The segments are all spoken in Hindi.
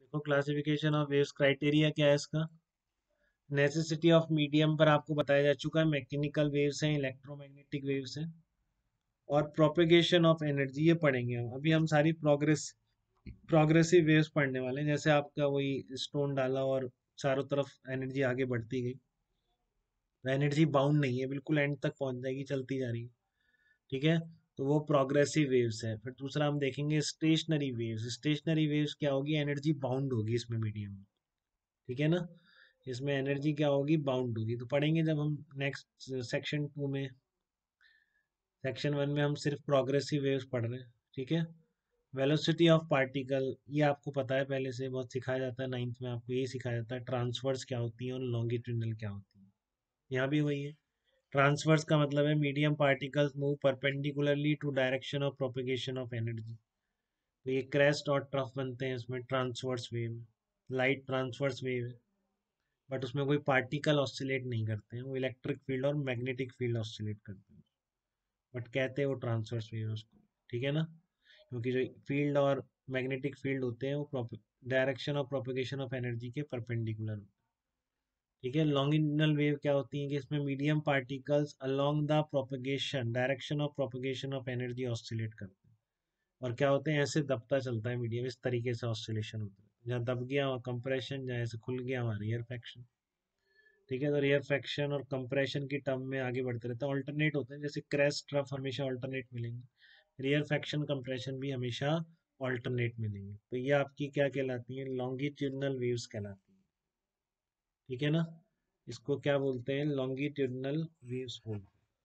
देखो क्लासिफिकेशन ऑफ वेव्स क्राइटेरिया क्या है इसका। नेसेसिटी ऑफ मीडियम पर आपको बताया जा चुका है, मैकेनिकल वेव्स हैं, इलेक्ट्रोमैग्नेटिक वेव्स हैं, और प्रोपेगेशन ऑफ एनर्जी ये पढ़ेंगे हम। अभी हम सारी प्रोग्रेसिव वेव्स पढ़ने वाले हैं, जैसे आपका वही स्टोन डाला और चारों तरफ एनर्जी आगे बढ़ती गई, एनर्जी बाउंड नहीं है, बिल्कुल एंड तक पहुंच जाएगी, चलती जा रही है। ठीक है, तो वो प्रोग्रेसिव वेव्स है। फिर दूसरा हम देखेंगे स्टेशनरी वेव्स। स्टेशनरी वेव्स क्या होगी, एनर्जी बाउंड होगी इसमें मीडियम में। ठीक है ना, इसमें एनर्जी क्या होगी, बाउंड होगी। तो पढ़ेंगे जब हम नेक्स्ट सेक्शन 2 में। सेक्शन 1 में हम सिर्फ प्रोग्रेसिव वेव्स पढ़ रहे हैं। ठीक है, वेलोसिटी ऑफ पार्टिकल ये आपको पता है, पहले से बहुत सिखाया जाता है, 9th में आपको ये सिखाया जाता है ट्रांसवर्स क्या होती है और लॉन्गिट्यूडनल क्या होती है। यहाँ भी वही है। ट्रांसवर्स का मतलब है medium particles move perpendicularly to direction of propagation of energy. तो ये क्रेस्ट और ट्रफ बनते हैं इसमें transverse wave. Light transverse wave है, बट उसमें कोई पार्टिकल ऑसिलेट नहीं करते हैं, वो इलेक्ट्रिक फील्ड और मैग्नेटिक फील्ड ऑसिलेट करते हैं, बट कहते हैं वो ट्रांसवर्स वेव है उसको। ठीक है ना, क्योंकि जो फील्ड और मैग्नेटिक फील्ड होते हैं वो direction of propagation of energy के परपेंडिकुलर होते हैं। ठीक है, लॉन्गिट्यूडनल वेव क्या होती है कि इसमें medium particles along the propagation direction of propagation of energy oscillate करते हैं, और क्या होते हैं, ऐसे दबता चलता है मीडियम, इस तरीके से ऑसिलेशन होता है, जहाँ दब गया वहाँ कंप्रेशन, जहाँ ऐसे खुल गया वहाँ रेयर फ्रैक्शन। ठीक है, तो रेयर फ्रैक्शन और कंप्रेशन की टर्म में आगे बढ़ते रहते हैं, ऑल्टरनेट होते हैं, जैसे क्रेस्ट ट्रफ हमेशा ऑल्टरनेट मिलेंगे, रेयर फ्रैक्शन कंप्रेशन भी हमेशा ऑल्टरनेट मिलेंगे। तो ये आपकी क्या कहलाती है, लॉन्गिट्यूडनल वेव्स कहलाती है। ठीक है ना, इसको क्या बोलते हैं, लॉन्गिट्यूडनल वेव्स बोलते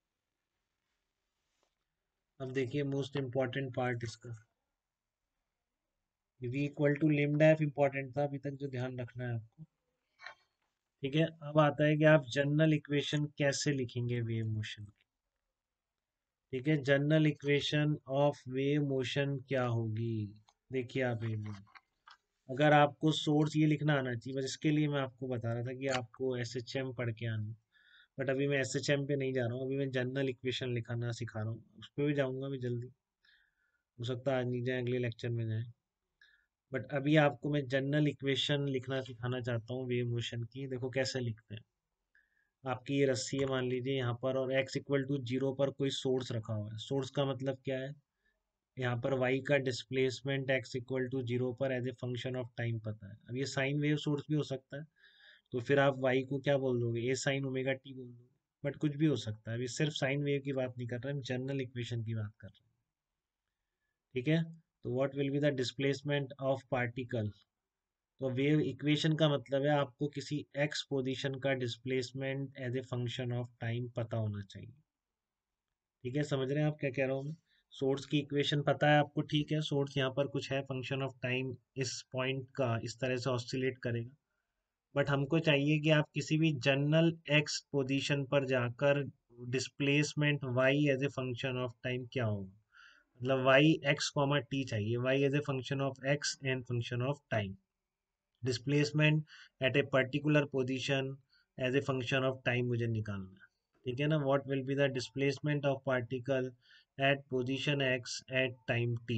हैं। अब देखिए मोस्ट इंपॉर्टेंट पार्ट इसका, v equal to lambda f important था अभी तक, जो ध्यान रखना है आपको। ठीक है, अब आता है कि आप जनरल इक्वेशन कैसे लिखेंगे वेव मोशन। ठीक है, general equation of wave motion क्या होगी। देखिए आप अगर आपको सोर्स ये लिखना आना चाहिए, बस इसके लिए मैं आपको बता रहा था कि आपको एसएचएम पढ़ के आना। बट अभी मैं एसएचएम पे नहीं जा रहा हूँ, अभी मैं जनरल इक्वेशन लिखाना सिखा रहा हूँ, उस पर भी जाऊंगा मैं जल्दी, हो सकता है आज नहीं जाए, अगले लेक्चर में जाए। बट अभी आपको मैं जनरल इक्वेशन लिखना सिखाना चाहता हूँ वेव मोशन की। देखो कैसे लिखते हैं। आपकी ये रस्सी है मान लीजिए यहाँ पर, और x इक्वल टू 0 पर कोई सोर्स रखा हुआ है। सोर्स का मतलब क्या है, यहाँ पर y का डिस्प्लेसमेंट x इक्वल टू 0 पर as a function of time पता है। अब ये साइन वेव सोर्स भी हो सकता है, तो फिर आप y को क्या बोल दोगे, ए साइन ओमेगा टी बोल दोगे, बट कुछ भी हो सकता है। अभी सिर्फ साइन वेव की बात नहीं कर रहे, हम जनरल इक्वेशन की बात कर रहे हैं। ठीक है, तो what will be the displacement of particle. तो वेव इक्वेशन का मतलब है आपको किसी एक्स पोजीशन का displacement as a function of time पता होना चाहिए। ठीक है, समझ रहे हैं आप क्या कह रहा हूँ मैं। सोर्स की इक्वेशन पता है आपको, ठीक है, सोर्स यहाँ पर कुछ है, फंक्शन ऑफ टाइम इस पॉइंट का इस तरह से ऑसिलेट करेगा, बट हमको चाहिए कि आप किसी भी जनरल एक्स पोजीशन पर जाकर displacement y as a function of time क्या होगा। मतलब वाई एक्स कॉमा टी चाहिए, y as a function of x and function of time, displacement at a particular position as a function of time मुझे निकालना है। ठीक है ना, what will be the displacement of particle at position x at time t.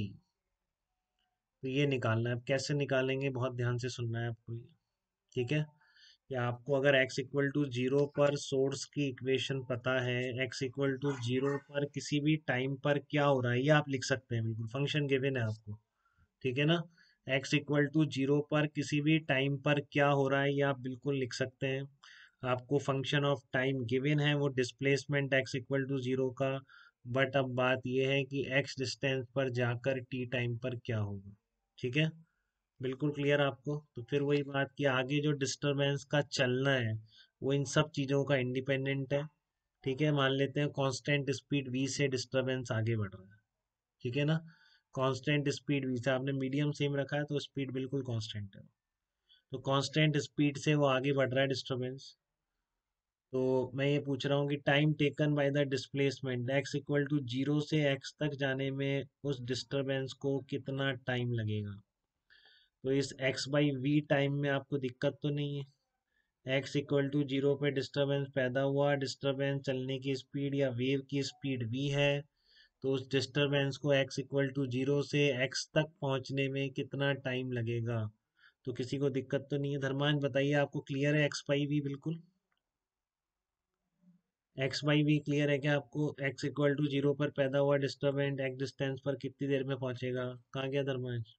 तो ये निकालना है। अब कैसे निकालेंगे, बहुत ध्यान से सुनना है आपको ये। ठीक है, या आपको अगर x इक्वल टू 0 पर सोर्स की इक्वेशन पता है, x इक्वल टू 0 पर किसी भी टाइम पर क्या हो रहा है, ये आप लिख सकते हैं, बिल्कुल फंक्शन गिवन है आपको। ठीक है ना, x इक्वल टू 0 पर किसी भी टाइम पर क्या हो रहा है, ये आप बिल्कुल लिख सकते हैं। आपको फंक्शन ऑफ टाइम गिवन है, वो डिस्प्लेसमेंट x इक्वल टू 0 का। बट अब बात यह है कि x डिस्टेंस पर जाकर t टाइम पर क्या होगा। ठीक है, बिल्कुल क्लियर आपको। तो फिर वही बात कि आगे जो डिस्टरबेंस का चलना है वो इन सब चीज़ों का इंडिपेंडेंट है। ठीक है, मान लेते हैं कांस्टेंट स्पीड v से डिस्टरबेंस आगे बढ़ रहा है। ठीक है ना, कांस्टेंट स्पीड v से, आपने मीडियम सेम रखा है तो स्पीड बिल्कुल कांस्टेंट है। तो कांस्टेंट स्पीड से वो आगे बढ़ रहा है डिस्टरबेंस। तो मैं ये पूछ रहा हूँ कि time taken by the displacement x equal to 0 से x तक जाने में उस डिस्टरबेंस को कितना टाइम लगेगा। तो इस x बाई वी टाइम में आपको दिक्कत तो नहीं है। x इक्वल टू 0 पे डिस्टरबेंस पैदा हुआ, डिस्टरबेंस चलने की स्पीड या वेव की स्पीड v है, तो उस डिस्टरबेंस को x इक्वल टू 0 से x तक पहुंचने में कितना टाइम लगेगा। तो किसी को दिक्कत तो नहीं है? धर्मांश बताइए, आपको क्लियर है एक्स बाई वी? बिल्कुल एक्स बाई वी क्लियर है क्या आपको? एक्स इक्वल टू जीरो पर पैदा हुआ डिस्टर्बेंट एक्स डिस्टेंस पर कितनी देर में पहुंचेगा? कहाँ गया धर्मांश?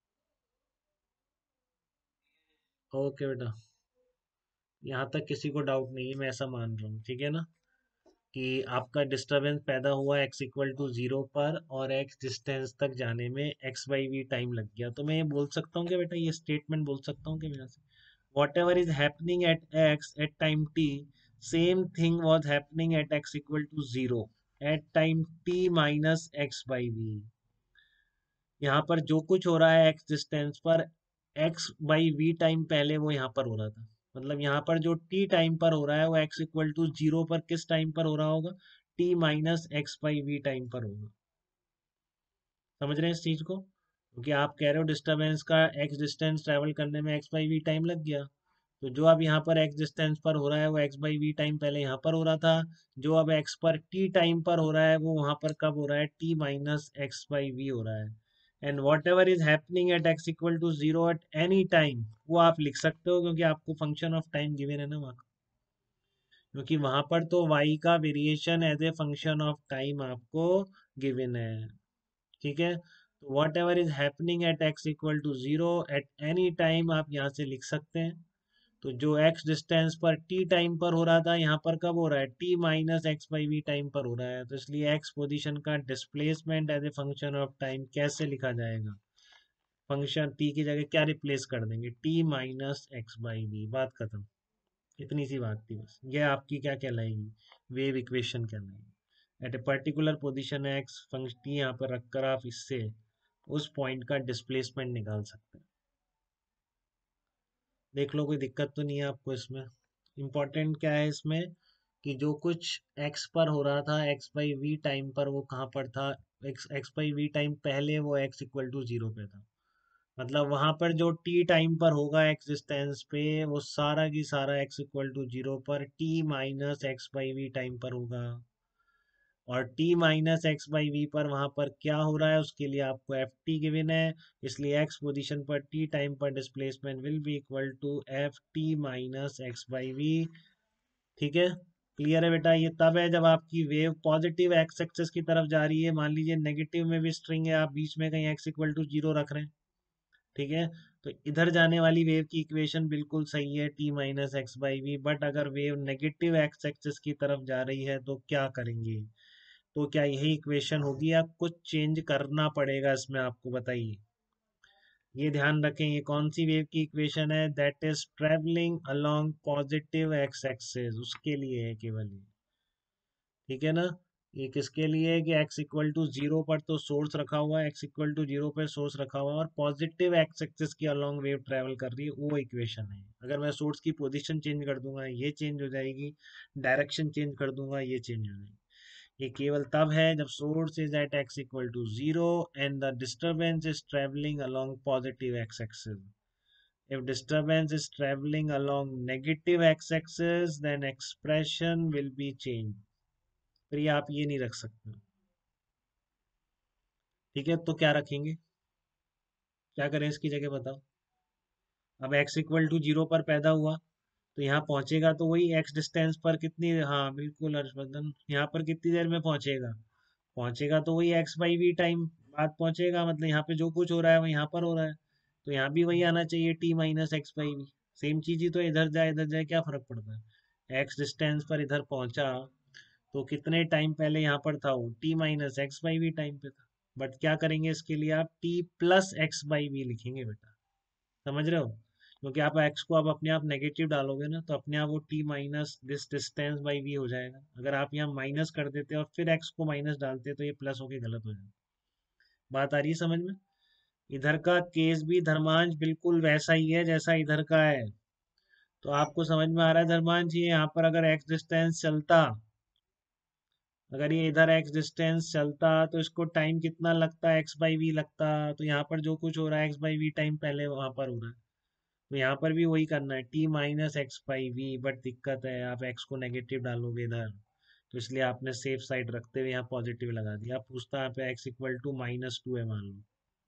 ओके बेटा, यहाँ तक किसी को डाउट नहीं है, मैं ऐसा मान रहा हूँ, ठीक है ना? कि आपका डिस्टरबेंस पैदा हुआ एक्स इक्वल टू जीरो पर और एक्स डिस्टेंस तक जाने में एक्स बाई वी टाइम लग गया, तो मैं ये बोल सकता हूँ कि बेटा, ये स्टेटमेंट बोल सकता हूँ कि मैं यहाँ से, whatever is happening at x at time t, same thing was happening at x equal to zero at time t minus x by v. यहाँ पर जो कुछ हो रहा है एक्स डिस्टेंस पर, एक्स बाई वी टाइम पहले वो यहाँ पर हो रहा था। मतलब यहाँ पर जो टी टाइम पर हो रहा है वो एक्स इक्वल टू जीरो पर किस टाइम पर हो रहा होगा? T minus x by v time पर होगा। समझ रहे हैं इस चीज को? क्योंकि आप कह रहे हो डिस्टरबेंस का एक्स डिस्टेंस ट्रेवल करने में एक्स बाई वी टाइम लग गया, तो जो अब यहाँ पर एक्स डिस्टेंस पर हो रहा है वो एक्स बाई वी टाइम पहले यहाँ पर हो रहा था। जो अब एक्स पर टी टाइम पर हो रहा है वो वहां पर कब हो रहा है? T minus x by v हो रहा है। And whatever is happening at x equal to zero at any time, वो आप लिख सकते हो क्योंकि आपको फंक्शन ऑफ टाइम गिवन है ना वहाँ, क्योंकि वहां पर तो y का variation as a function of time आपको गिवन है। ठीक है, तो whatever is happening at x equal to zero at any time आप यहाँ से लिख सकते हैं। तो जो x डिस्टेंस पर t टाइम पर हो रहा था यहाँ पर कब हो रहा है? t minus x by v time पर हो रहा है, तो इसलिए x पोजीशन का displacement as a function of time कैसे लिखा जाएगा? फंक्शन t की जगह क्या रिप्लेस कर देंगे? t minus x by v, बात खत्म। इतनी सी बात थी बस। ये आपकी क्या कहलाएगी? वेव इक्वेशन कहलाएगी। At a particular position x function t यहाँ पर रखकर आप इससे उस पॉइंट का डिस्प्लेसमेंट निकाल सकते हैं। देख लो, कोई दिक्कत तो नहीं है आपको इसमें? इम्पोर्टेंट क्या है इसमें कि जो कुछ एक्स पर हो रहा था एक्स बाई वी टाइम पर, वो कहाँ पर था? एक्स बाई वी टाइम पहले वो एक्स इक्वल टू जीरो पे था। मतलब वहां पर जो टी टाइम पर होगा एक्स डिस्टेंस पे, वो सारा की सारा एक्स इक्वल टू जीरो पर t minus x by v time पर होगा। और t minus x by v पर वहां पर क्या हो रहा है उसके लिए आपको एफ टी गिवन है, इसलिए x पोजीशन पर t टाइम पर displacement will be equal to f t minus x by v. ठीक है, क्लियर है बेटा? ये तब है जब आपकी वेव पॉजिटिव एक्स एक्सेस की तरफ जा रही है। मान लीजिए नेगेटिव में भी स्ट्रिंग है, आप बीच में कहीं x इक्वल टू जीरो रख रहे हैं, ठीक है, तो इधर जाने वाली वेव की इक्वेशन बिल्कुल सही है, t minus x by v. But अगर वेव नेगेटिव एक्स एक्सिस की तरफ जा रही है तो क्या करेंगे? तो क्या यही इक्वेशन होगी या कुछ चेंज करना पड़ेगा इसमें? आपको बताइए, ये ध्यान रखें, ये कौन सी वेव की इक्वेशन है? That is travelling along positive x axis, उसके लिए है केवल ये। ठीक है ना? ये किसके लिए है कि x इक्वल टू जीरो पर तो सोर्स रखा हुआ है, x इक्वल टू जीरो पर सोर्स रखा हुआ है और पॉजिटिव एक्स एक्सिस की अलोंग वेव ट्रेवल कर रही है, वो इक्वेशन है। अगर मैं सोर्स की पोजीशन चेंज कर दूंगा ये चेंज हो जाएगी, डायरेक्शन चेंज कर दूंगा ये चेंज हो जाएगी। ये केवल तब है जब source is at x equal to zero and the disturbance is travelling along positive x axis. If disturbance is traveling along negative x-axis, then expression will be changed. फिर ये आप ये नहीं रख सकते। ठीक है, तो क्या रखेंगे? क्या करें इसकी जगह बताओ? अब x इक्वल टू जीरो पर पैदा हुआ तो यहाँ पहुंचेगा तो वही x डिस्टेंस पर कितनी, हाँ बिल्कुल हर्षवर्धन, यहाँ पर कितनी देर में पहुंचेगा? पहुंचेगा तो वही x बाई वी टाइम बाद पहुंचेगा। मतलब यहाँ पे जो कुछ हो रहा है वो यहाँ पर हो रहा है, तो यहाँ भी वही आना चाहिए, t minus x by v. Same चीज ही तो, इधर जाए क्या फर्क पड़ता है? x डिस्टेंस पर इधर पहुंचा तो कितने टाइम पहले यहाँ पर था? वो t minus x by v time पे था। बट क्या करेंगे इसके लिए? आप t plus x by v लिखेंगे बेटा। समझ रहे हो? क्योंकि आप x को अब अपने आप नेगेटिव डालोगे ना, तो अपने आप वो t minus this distance by v हो जाएगा। अगर आप यहाँ माइनस कर देते और फिर x को माइनस डालते तो ये प्लस होके गलत हो जाएगा। बात आ रही है समझ में? इधर का केस भी धर्मांश बिल्कुल वैसा ही है जैसा इधर का है। तो आपको समझ में आ रहा है धर्मांश? ये यहाँ पर अगर x डिस्टेंस चलता, अगर ये इधर x डिस्टेंस चलता तो इसको टाइम कितना लगता? x बाई वी लगता। तो यहाँ पर जो कुछ हो रहा है x बाई वी टाइम पहले वहां पर हो रहा है, तो यहाँ पर भी वही करना है, t minus x by v. But दिक्कत है, आप x को नेगेटिव डालोगे इधर, तो इसलिए आपने सेफ साइड रखते हुए यहाँ पॉजिटिव लगा दिया। आप पूछता है पे x equal to minus two है मान लो,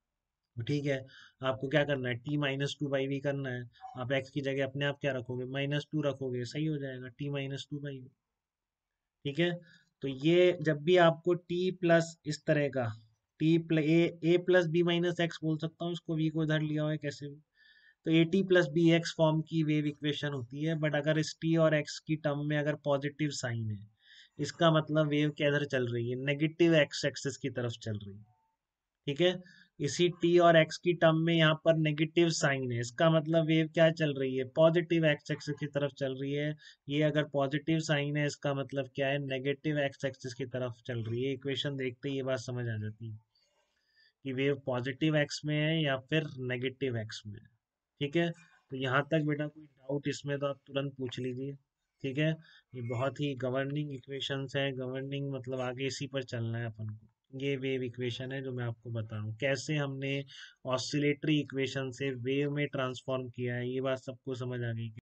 ठीक है, आपको क्या करना है, t-2 करना है। आप x की जगह अपने आप क्या रखोगे, -2 रखोगे, सही हो जाएगा, t-2। ठीक है, तो ये जब भी आपको t प्लस इस तरह का t plus a plus b minus x बोल सकता हूँ इसको, v को इधर लिया हुआ है कैसे भी, तो a t plus b x form की वेव इक्वेशन होती है। बट अगर इस टी और एक्स की टर्म में अगर पॉजिटिव साइन है, इसका मतलब वेव किधर चल रही है, नेगेटिव एक्स एक्सिस की तरफ चल रही है। ठीक है, इसी टी और एक्स की टर्म में यहाँ पर नेगेटिव साइन है, इसका मतलब वेव क्या चल रही है, पॉजिटिव एक्स एक्सिस की तरफ चल रही है। ये अगर पॉजिटिव साइन है, इसका मतलब क्या है, नेगेटिव एक्स एक्सिस की तरफ चल रही है। इक्वेशन देखते ही ये बात समझ आ जाती है कि वेव पॉजिटिव एक्स में है या फिर नेगेटिव एक्स में है। ठीक है, तो यहाँ तक बेटा कोई डाउट इसमें तो आप तुरंत पूछ लीजिए। ठीक है, ये बहुत ही गवर्निंग इक्वेशंस है, गवर्निंग मतलब आगे इसी पर चलना है अपन को। ये वेव इक्वेशन है जो मैं आपको बता रहा हूँ, कैसे हमने ऑसिलेटरी इक्वेशन से वेव में ट्रांसफॉर्म किया है, ये बात सबको समझ आ गई।